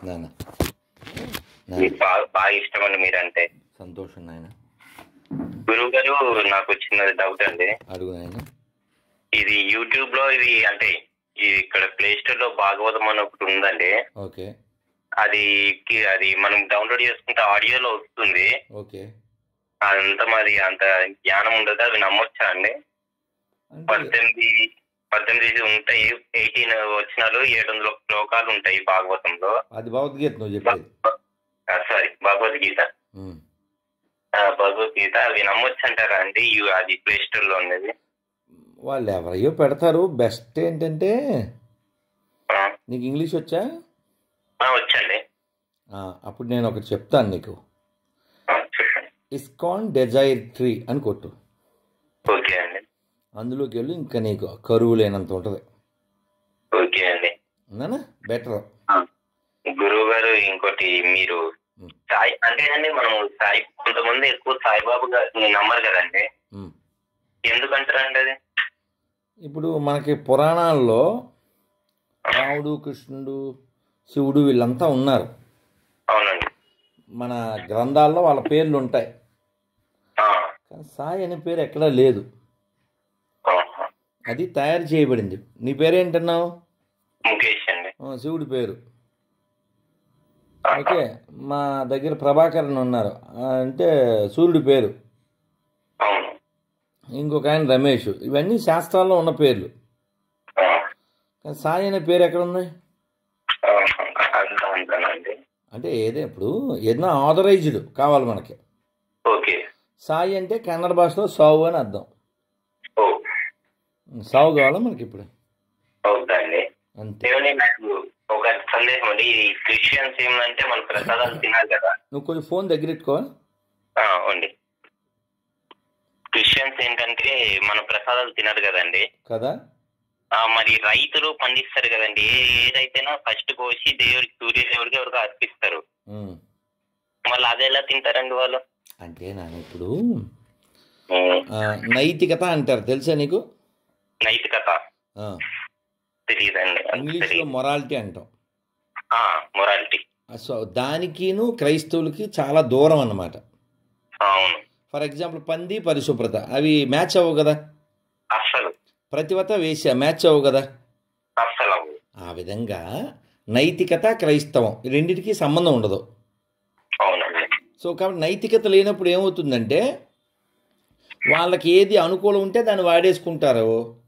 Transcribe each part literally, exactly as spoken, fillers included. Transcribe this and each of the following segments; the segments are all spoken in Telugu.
నాన్న మీకు బాగా బాగా ఇష్టం అండి మీరంటే. సంతోషం నాయన. గురువు గారు, నాకు చిన్నది డౌట్ అండి. అడుగు నాయన. ఇది యూట్యూబ్ లో ఇది అంటే ఇక్కడ ప్లే స్టోర్ లో భాగవతం అని ఒకటి ఉందండి. ఓకే. అది అది మనం డౌన్లోడ్ చేసుకుంటే ఆడియోలో వస్తుంది. ఓకే. అదంతా మరి అంత జ్ఞానం ఉండదు, అవి నమ్మొచ్చా అండి? పద్దెనిమిది పద్దెనిమిది ఉంటాయి, ఎయిటీన్ వచనాలు, ఏడు వందల శ్లోకాలు ఉంటాయి భాగవతంలో. అది భగవద్గీత నువ్వు చెప్పేది. సారీ, భగవద్గీత. భగవద్గీత అవి నమ్మొచ్చు అంటారా అండి? అది ప్లే స్టోర్ లో ఉన్నది. వాళ్ళు ఎవరయ్యో పెడతారు. బెస్ట్ ఏంటంటే, నీకు ఇంగ్లీష్ వచ్చా? వచ్చండి. అప్పుడు నేను ఒకటి చెప్తాను నీకు. ఇస్కాన్ డిజైర్ ట్రీ అని కొట్టు. ఓకే అండి. అందులోకి వెళ్ళి ఇంకా నీకు కరువు లేనంత ఉంటుంది. ఓకే అండి. అవునా? బెటర్. గురువు గారు, ఇంకోటి మీరు సాయి అంటే అండి, మనం సాయి కొంతమంది ఎక్కువ సాయిబాబు గారు నమ్మరు కదండి, ఎందుకంటారండి అది? ఇప్పుడు మనకి పురాణాల్లో రాముడు, కృష్ణుడు, శివుడు వీళ్ళంతా ఉన్నారు. అవునండి. మన గ్రంథాల్లో వాళ్ళ పేర్లు ఉంటాయి. కానీ సాయి అనే పేరు ఎక్కడా లేదు. అది తయారు చేయబడింది. నీ పేరేంటన్నావు? ముఖేష్ అండి. శివుడి పేరు. ఓకే. మా దగ్గర ప్రభాకరన్ ఉన్నారు, అంటే సూర్యుడి పేరు. ఇంకొక ఆయన రమేష్. ఇవన్నీ శాస్త్రాల్లో ఉన్న పేర్లు. కానీ సాయి అనే పేరు ఎక్కడ ఉంది? అంటే ఏదే ఇప్పుడు ఏదైనా ఆథరైజ్డ్ కావాలి మనకి. సాయి అంటే కన్నడ భాషలో సావు అని అర్థం. సావు కావాలా మనకి ఇప్పుడు? అంతే. ఒక సందేహం అండి, క్రిస్టియన్స్ ఏమంటే మన ప్రసాదాలు తినాలి కదా. నువ్వు కొంచెం ఫోన్ దగ్గర పెట్టుకోవాలి. అండి, క్రిస్టియన్స్ ఏంటంటే మన ప్రసాదాలు తినరు కదండి కదా. మరి రైతులు పండిస్తారు కదండి, ఏదైతేనా ఫస్ట్ కోసి దేవుడికి, సూర్యదేవుడికి ఎవరికి అర్పిస్తారు. మళ్ళీ అది ఎలా తింటారండి వాళ్ళు? అంటే నాన్న ఇప్పుడు నైతికత అంటారు, తెలుసా నీకు? నైతికత తెలియదండి. ఇంగ్లీష్లో మొరాలిటీ అంటాం. మొరాలిటీ. సో దానికిను క్రైస్తవులకి చాలా దూరం అన్నమాట. అవును. ఫర్ ఎగ్జాంపుల్ పంది, పరిశుభ్రత అవి మ్యాచ్ అవ్వవు కదా. అసలు ప్రతివత వేశ్య మ్యాచ్ అవ్వవు కదా. అసలు ఆ విధంగా నైతికత, క్రైస్తవం రెండింటికి సంబంధం ఉండదు. అవునండి. సో కాబట్టి నైతికత లేనప్పుడు ఏమవుతుందంటే, వాళ్ళకి ఏది అనుకూలం ఉంటే దాన్ని వాడేసుకుంటారు.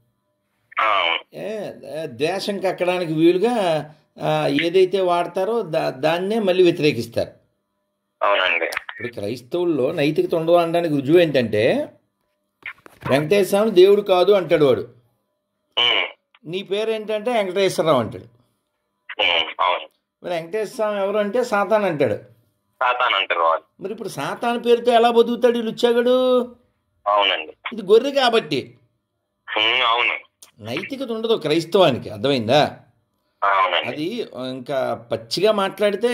ద్వేషం కక్కడానికి వీలుగా ఏదైతే వాడతారో దా దాన్నే మళ్ళీ వ్యతిరేకిస్తారు. అవునండి. ఇప్పుడు క్రైస్తవుల్లో నైతికత ఉండదు అనడానికి రుజువు ఏంటంటే, వెంకటేశ్వర స్వామి దేవుడు కాదు అంటాడు వాడు. నీ పేరు ఏంటంటే వెంకటేశ్వరరావు అంటాడు. మరి వెంకటేశ్వర స్వామి ఎవరు అంటే సాతాన్ అంటాడు. మరి ఇప్పుడు సాతాన్ పేరుతో ఎలా బతుకుతాడు ఈ లుచ్చాగడు? అవునండి. ఇది గొర్రె కాబట్టి. అవును. నైతికత ఉండదు క్రైస్తవానికి, అర్థమైందా? అది ఇంకా పచ్చిగా మాట్లాడితే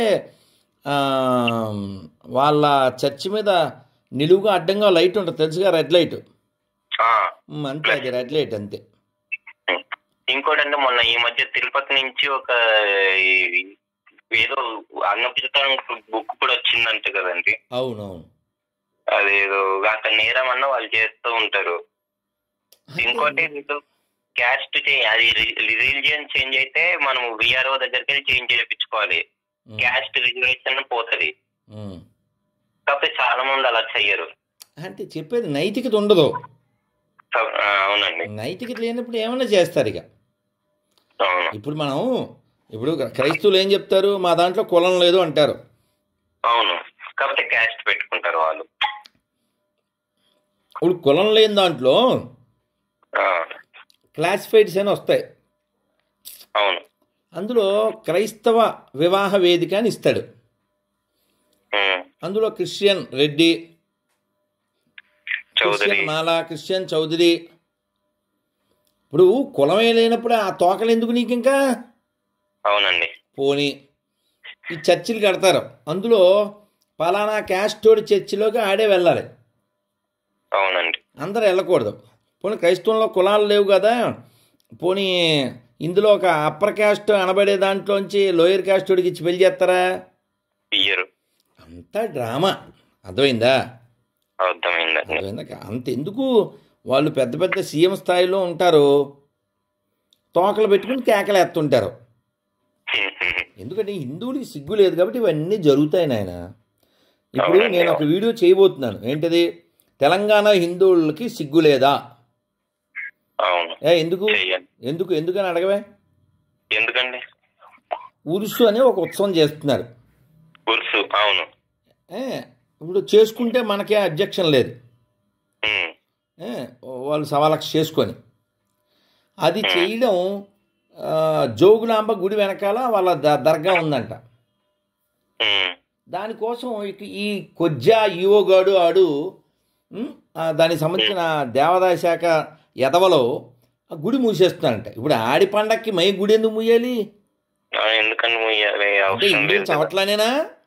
వాళ్ళ చర్చి మీద నిలువుగా అడ్డంగా లైట్ ఉంటుంది, తెలుసుగా, రెడ్ లైట్. అంతే, అది రెడ్ లైట్ అంతే. ఇంకోటి అంటే, మొన్న ఈ మధ్య తిరుపతి నుంచి ఒక ఏదో అన్నపితం బుక్ కూడా వచ్చిందంట కదండి. అవునవును. అదేదో అక్కడ నేరం అన్న వాళ్ళు చేస్తూ ఉంటారు. ఇంకోటి క్యాస్ట్ అది రిలీజియన్ చేంజ్ అయితే మనం విఆర్ఓ దగ్గరికి వెళ్ళి చేంజ్ చేయించుకోవాలి. క్యాస్ట్ రిజర్వేషన్ పోతుంది. కాకపోతే చాలా మంది అలా చెయ్యరు. అంటే చెప్పేది నైతికత ఉండదు. అవునండి. నైతికత లేనప్పుడు ఏమన్నా చేస్తారు ఇక. ఇప్పుడు మనం ఇప్పుడు క్రైస్తవులు ఏం చెప్తారు? మా దాంట్లో కులం లేదు అంటారు. అవును. కాకపోతే క్యాస్ట్ పెట్టుకుంటారు వాళ్ళు. ఇప్పుడు కులం లేని దాంట్లో క్లాసిఫైడ్స్ అని వస్తాయి. అవును. అందులో క్రైస్తవ వివాహ వేదిక అని ఇస్తాడు. అందులో Christian Reddy, Christian Mala, Christian Chowdary. ఇప్పుడు కులమే లేనప్పుడు ఆ తోకలు ఎందుకు నీకు ఇంకా? అవునండి. పోనీ ఈ చర్చిలు కడతారు, అందులో పలానా క్యాస్టోడి చర్చిలోకి ఆడే వెళ్ళాలి. అవునండి. అందరూ వెళ్ళకూడదు. పోనీ క్రైస్తవంలో కులాలు లేవు కదా, పోనీ ఇందులో ఒక అప్పర్ క్యాస్ట్ అనబడే దాంట్లోంచి లోయర్ క్యాస్ట్ వాడికి ఇచ్చి పెళ్లి చేస్తారా? ఇయ్యరు. అంతా డ్రామా. అర్థమైందా? అర్థమైందండి. అర్థమైందా? అంత ఎందుకు? వాళ్ళు పెద్ద పెద్ద సీఎం స్థాయిలో ఉంటారు, తోకలు పెట్టుకుని కేకలేస్తుంటారు. ఎందుకంటే హిందువులకి సిగ్గు లేదు కాబట్టి ఇవన్నీ జరుగుతాయి నాయన. ఇప్పుడు నేను ఒక వీడియో చేయబోతున్నాను. ఏంటిది? తెలంగాణ హిందువులకి సిగ్గు లేదా? ఏ ఎందుకు ఎందుకు ఎందుకని అడగవే? ఎందుకండి? ఉరుసు అనే ఒక ఉత్సవం చేస్తున్నారు. ఉరుసు, అవును. ఇప్పుడు చేసుకుంటే మనకే అబ్జెక్షన్ లేదు, వాళ్ళు సవాలక్ష చేసుకొని. అది చేయడం జోగులాంబ గుడి వెనకాల వాళ్ళ ద దర్గా ఉందంట. దానికోసం ఈ కొజ్జా ఈవోగాడు ఆడు దానికి సంబంధించిన దేవాదాయ శాఖ ఎదవలో ఆ గుడి మూసేస్తున్నారంట. ఇప్పుడు ఆడి పండక్కి మై గుడి ఎందుకు మూయాలి? అంటే ఇండియన్ చవట్లానేనా?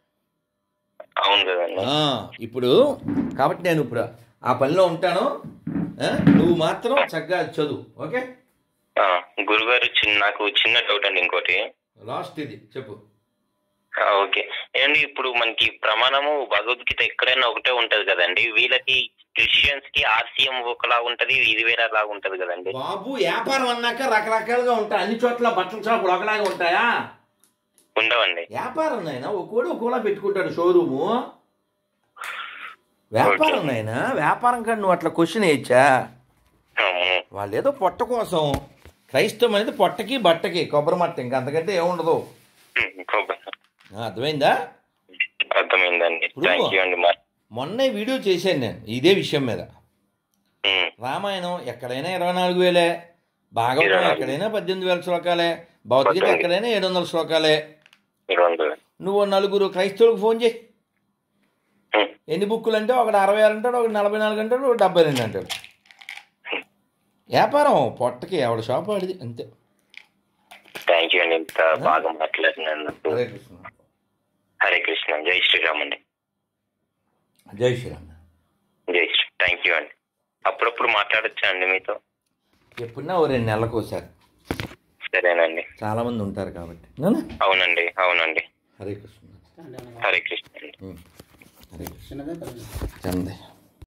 ఇప్పుడు కాబట్టి నేను ఇప్పుడు ఆ పనిలో ఉంటాను, నువ్వు మాత్రం చక్కగా చదువు. ఓకే గురుగారు, చిన్న నాకు చిన్న డౌట్ అండి ఇంకోటి. లాస్ట్ ఇది చెప్పు. ఓకే ఏమండి, ఇప్పుడు మనకి ప్రమాణము భగవద్గీత ఎక్కడైనా ఒకటే ఉంటది కదండి. వీళ్ళకి క్రిస్టియన్స్ కి ఆర్సీఎం ఒకలా ఉంటది, ఇది వేరేలా ఉంటది కదండి. బాబు వ్యాపారం అన్నాక రకరకాలుగా ఉంటాయి. అన్ని చోట్ల బట్టల షాపులు ఒకలాగా ఉంటాయా? ఉండవండి. వ్యాపారం నాయన ఒక్కోడు ఒక్కోలా పెట్టుకుంటాడు షోరూము. వ్యాపారం నాయన, వ్యాపారం కాదు. నువ్వు అట్లా క్వశ్చన్ వేయచ్చా? వాళ్ళు ఏదో పొట్ట కోసం. క్రైస్తవం అనేది పొట్టకి బట్టకి కొబ్బరి మట్ట, ఇంకా అంతకంటే ఏముండదు. అర్థమైందా? అర్థమైందండి. మొన్న వీడియో చేశాను నేను ఇదే విషయం మీద. రామాయణం ఎక్కడైనా ఇరవై నాలుగు వేలే, భాగవతం ఎక్కడైనా పద్దెనిమిది వేల శ్లోకాలే, భౌతికత ఎక్కడైనా ఏడు వందల శ్లోకాలే. నువ్వు నలుగురు క్రైస్తవులకు ఫోన్ చేయి, ఎన్ని బుక్కులు అంటే ఒకటి అరవై ఆరు అంటాడు, ఒకటి నలభై నాలుగు అంటాడు, ఒకటి డెబ్బై రెండు అంటాడు. వ్యాపారం పొట్టకి ఎవడ షాప్ ఆడిది అంతే. థ్యాంక్ యూ అండి, ఇంత బాగా మాట్లాడినందుకు. హరే కృష్ణ. హరే కృష్ణ. జై శ్రీరామ్ అండి. జై శ్రీరామ్. జై శ్రీ. థ్యాంక్ యూ అండి. అప్పుడప్పుడు మాట్లాడచ్చా అండి మీతో? ఎప్పుడన్నా ఓ రెండు నెలలకు ఒకసారి. సరేనండి. చాలా మంది ఉంటారు కాబట్టి. అవునండి, అవునండి. హరే కృష్ణ. హరే కృష్ణ అండి. హరే కృష్ణ. చందే.